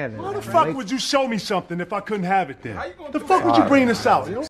Why the fuck would you show me something if I couldn't have it then? How you gonna The do fuck that? would you bring this out? You know?